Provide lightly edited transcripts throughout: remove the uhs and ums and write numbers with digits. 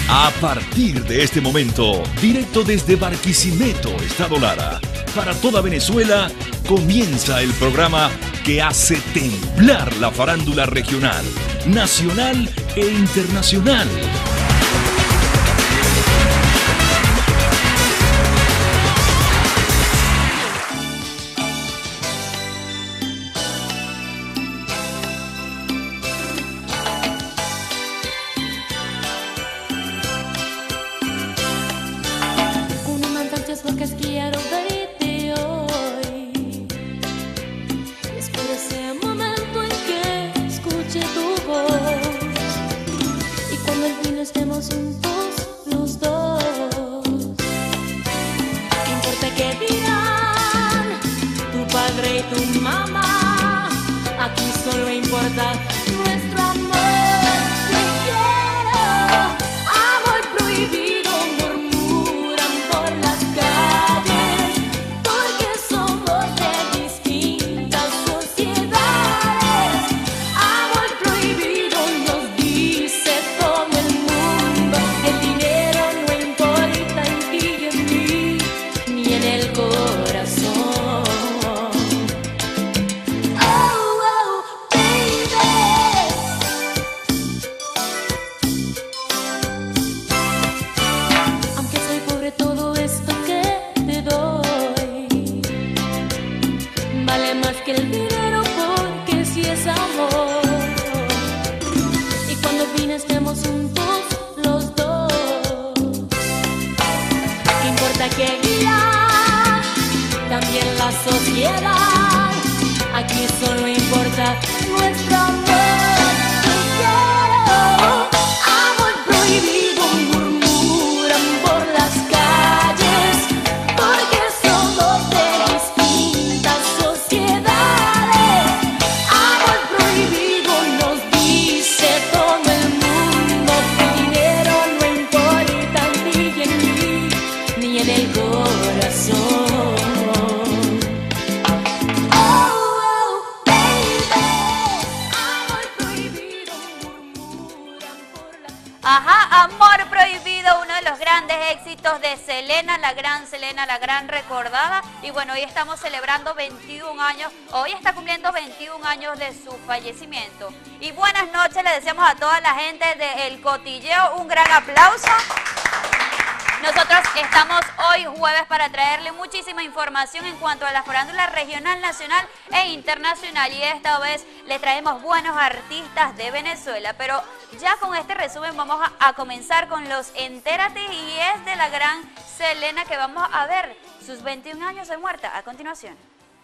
A partir de este momento, directo desde Barquisimeto, Estado Lara, para toda Venezuela, comienza el programa que hace temblar la farándula regional, nacional e internacional. La gran recordada, y bueno, hoy estamos celebrando 21 años, hoy está cumpliendo 21 años de su fallecimiento. Y buenas noches, le deseamos a toda la gente de El Cotilleo un gran aplauso. Nosotros estamos hoy jueves para traerle muchísima información en cuanto a la farándula regional, nacional e internacional, y esta vez le traemos buenos artistas de Venezuela, pero ya con este resumen vamos a comenzar con los Entérate, y es de la gran Selena que vamos a ver sus 21 años de muerte a continuación.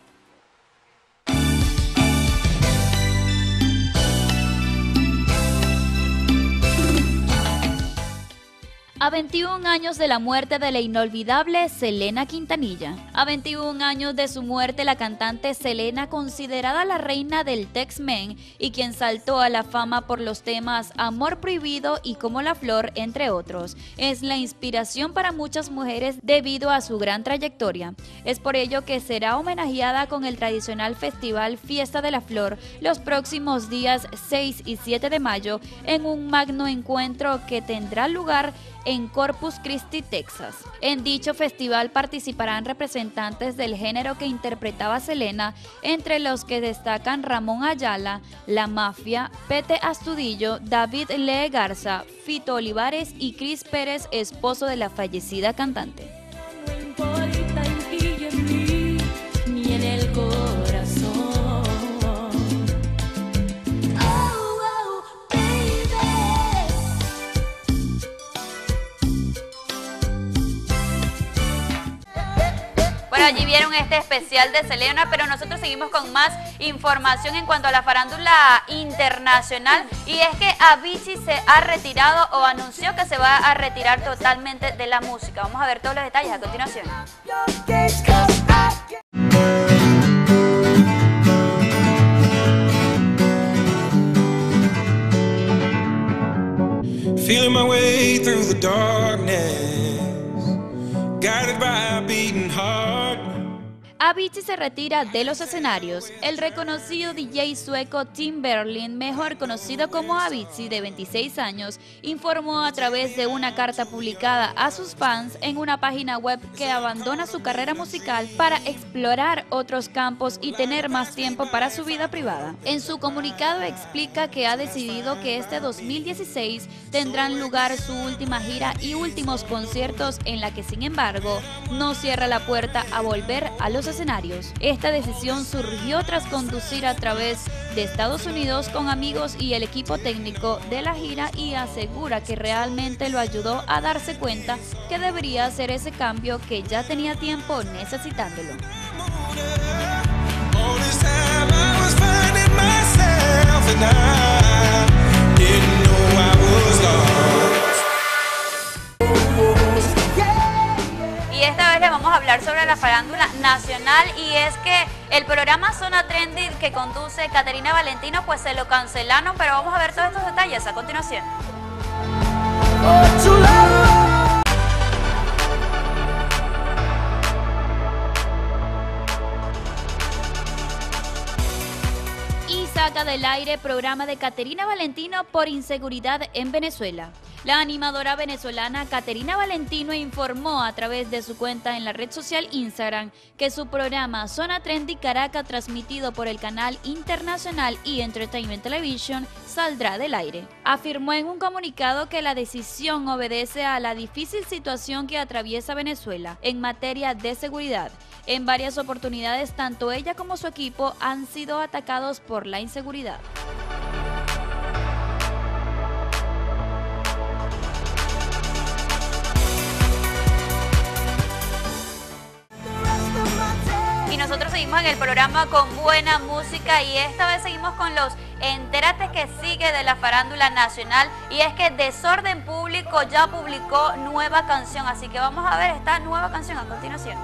A 21 años de la muerte de la inolvidable Selena Quintanilla. A 21 años de su muerte, la cantante Selena, considerada la reina del Tex-Men y quien saltó a la fama por los temas Amor Prohibido y Como la Flor, entre otros, es la inspiración para muchas mujeres debido a su gran trayectoria. Es por ello que será homenajeada con el tradicional festival Fiesta de la Flor los próximos días 6 y 7 de mayo en un magno encuentro que tendrá lugar en Corpus Christi, Texas. En dicho festival participarán representantes del género que interpretaba Selena, entre los que destacan Ramón Ayala, La Mafia, Pete Astudillo, David Lee Garza, Fito Olivares y Chris Pérez, esposo de la fallecida cantante. Allí vieron este especial de Selena, pero nosotros seguimos con más información en cuanto a la farándula internacional, y es que Avicii se ha retirado o anunció que se va a retirar totalmente de la música. Vamos a ver todos los detalles a continuación. Feeling my way through the darkness, guided by a beating heart. Avicii se retira de los escenarios. El reconocido DJ sueco Tim Berlin, mejor conocido como Avicii, de 26 años, informó a través de una carta publicada a sus fans en una página web que abandona su carrera musical para explorar otros campos y tener más tiempo para su vida privada. En su comunicado explica que ha decidido que este 2016 tendrán lugar su última gira y últimos conciertos, en la que sin embargo no cierra la puerta a volver a los escenarios. Esta decisión surgió tras conducir a través de Estados Unidos con amigos y el equipo técnico de la gira, y asegura que realmente lo ayudó a darse cuenta que debería hacer ese cambio que ya tenía tiempo necesitándolo. Y esta vez le vamos a hablar sobre la farándula nacional, y es que el programa Zona Trendy que conduce Caterina Valentino pues se lo cancelaron, pero vamos a ver todos estos detalles a continuación. Y saca del aire programa de Caterina Valentino por inseguridad en Venezuela. La animadora venezolana Caterina Valentino informó a través de su cuenta en la red social Instagram que su programa Zona Trendy Caracas, transmitido por el canal internacional E! Entertainment Television, saldrá del aire. Afirmó en un comunicado que la decisión obedece a la difícil situación que atraviesa Venezuela en materia de seguridad. En varias oportunidades, tanto ella como su equipo han sido atacados por la inseguridad. Y nosotros seguimos en el programa con buena música, y esta vez seguimos con los Entérate que sigue de la farándula nacional, y es que Desorden Público ya publicó nueva canción, así que vamos a ver esta nueva canción a continuación.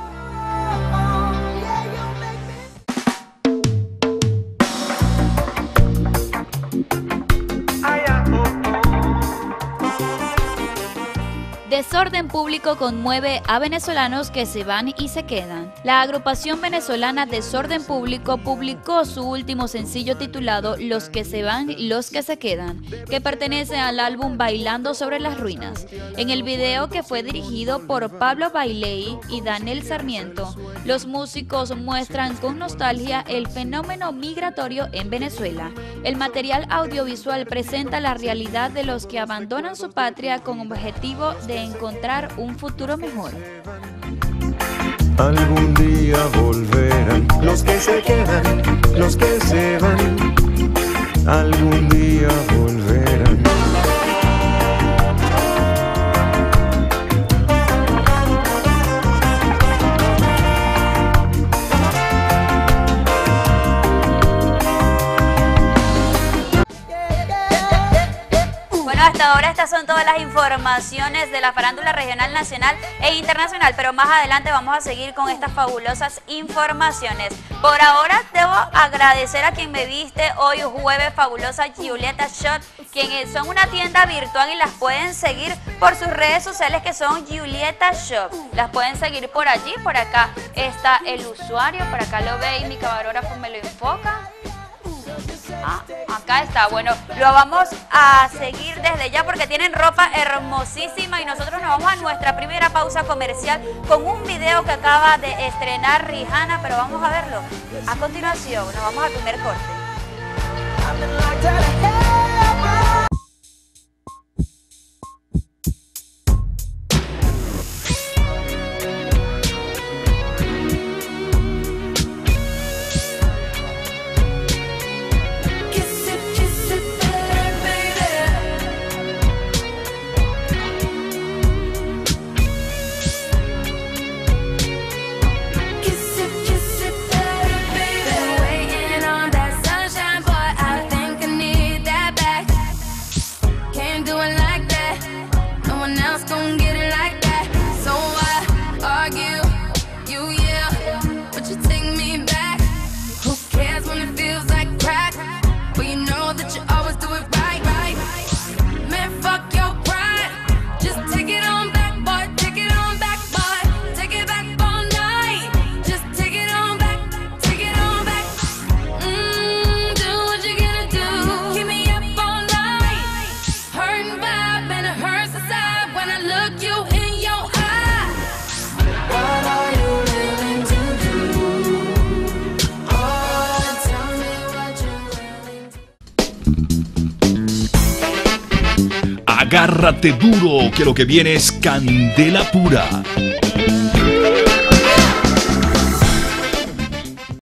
Desorden Público conmueve a venezolanos que se van y se quedan. La agrupación venezolana Desorden Público publicó su último sencillo titulado Los que se van, los que se quedan, que pertenece al álbum Bailando sobre las ruinas. En el video, que fue dirigido por Pablo Bailey y Daniel Sarmiento, los músicos muestran con nostalgia el fenómeno migratorio en Venezuela. El material audiovisual presenta la realidad de los que abandonan su patria con objetivo de encontrar un futuro mejor. Algún día volverán los que se quedan, los que se van. Algún día volverán. Hasta ahora estas son todas las informaciones de la farándula regional, nacional e internacional, pero más adelante vamos a seguir con estas fabulosas informaciones. Por ahora debo agradecer a quien me viste hoy jueves, fabulosa Giulietta Shop, quienes son una tienda virtual y las pueden seguir por sus redes sociales, que son Giulietta Shop. Las pueden seguir por allí. Por acá está el usuario, por acá lo ve y mi camarógrafo me lo enfoca. Acá está. Bueno, lo vamos a seguir desde ya porque tienen ropa hermosísima, y nosotros nos vamos a nuestra primera pausa comercial con un video que acaba de estrenar Rihanna, pero vamos a verlo a continuación. Nos vamos al primer corte. Take it on back, boy. Take it back all night. Just take it on back. Agárrate duro que lo que viene es candela pura.